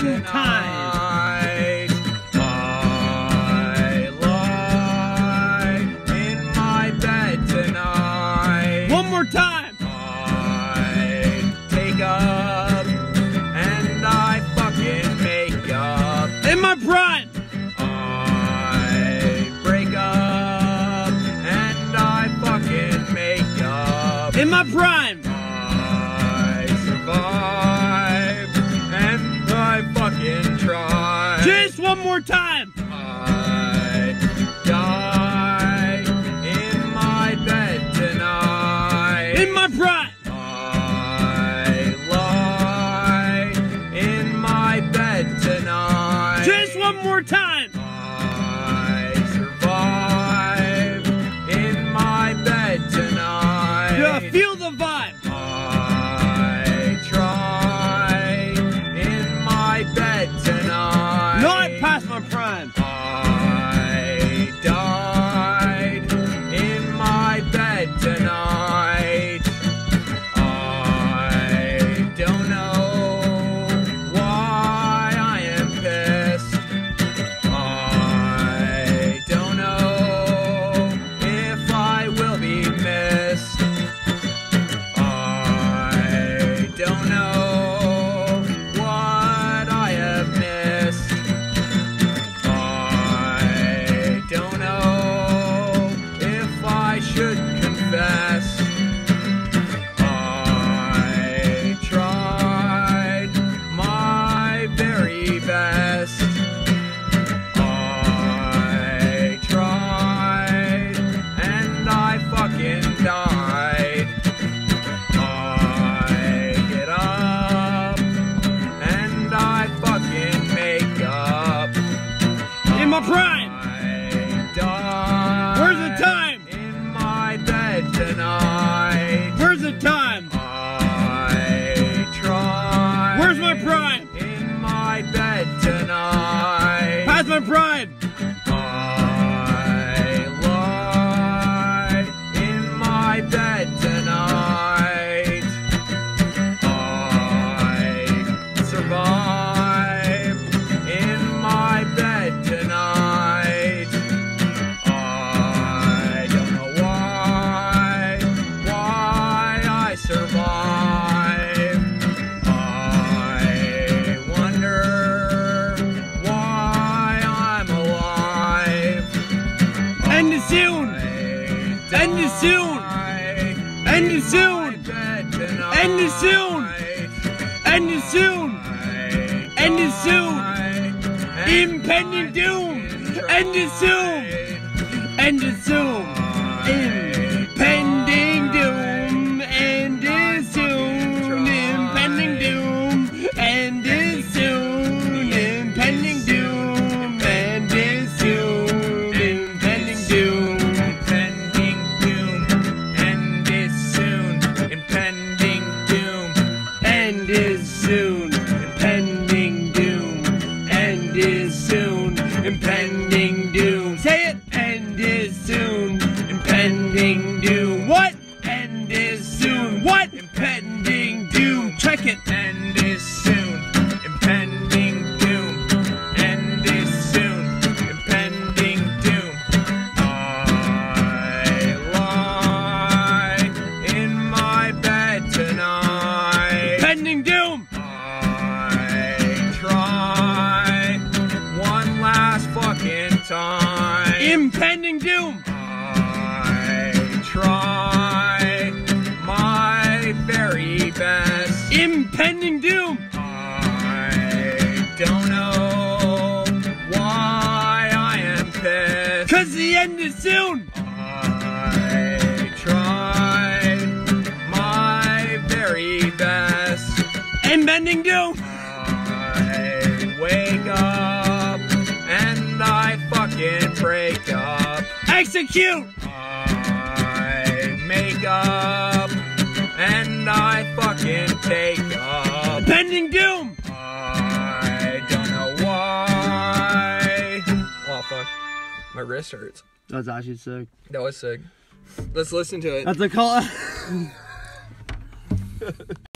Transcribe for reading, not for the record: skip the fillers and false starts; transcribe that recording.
fucking time. I lie in my bed tonight. One more time. I take up and I fucking make up. In my prime. I break up and I fucking make up. In my prime. I survive and I fucking try. Just one more time. I die in my bed tonight. In my prime. I lie in my bed tonight. Just one more time. I survive in my bed tonight. Yeah, feel the vibe. I try in my bed tonight. Not past my prime. I died in my bed tonight. I don't know why I am pissed. I don't know if I will be missed. I don't know what I have missed. I don't know if I should confess. I tried my very best. I tried and I fucking died. I get up and I fucking make up. In my prime. I die. Where's the time? In my bed tonight. Where's the time? I try. Where's my prime? In my bed tonight. Past my prime. I lie in my bed tonight. I survive in my bed tonight. I don't know why I survive. I wonder why I'm alive. End it soon. End it soon. End it soon. End it soon. End it soon. End it soon. Impending doom. End it soon. End it soon. Impending doom. End it soon. Impending doom. End it soon. Impending doom. End it soon. Impending doom. Impending doom, end it soon. Impending doom, End is soon. Impending doom. End is soon. Impending doom. Say it. End is soon. Impending doom. What? End is soon. What? Impending doom. Check it. end is soon. Impending doom, end is soon. Impending doom. I lie in my bed tonight. Impending doom. I try one last fucking time. Impending doom. I try my very best. Impending doom. I don't know why I am pissed. 'Cause the end is soon. I tried my very best. Impending doom. I wake up and I fucking break up. Execute. I make up and I fucking take up. Impending doom. I don't know why. Oh fuck, my wrist hurts. That's actually sick. That was sick. Let's listen to it. That's a call.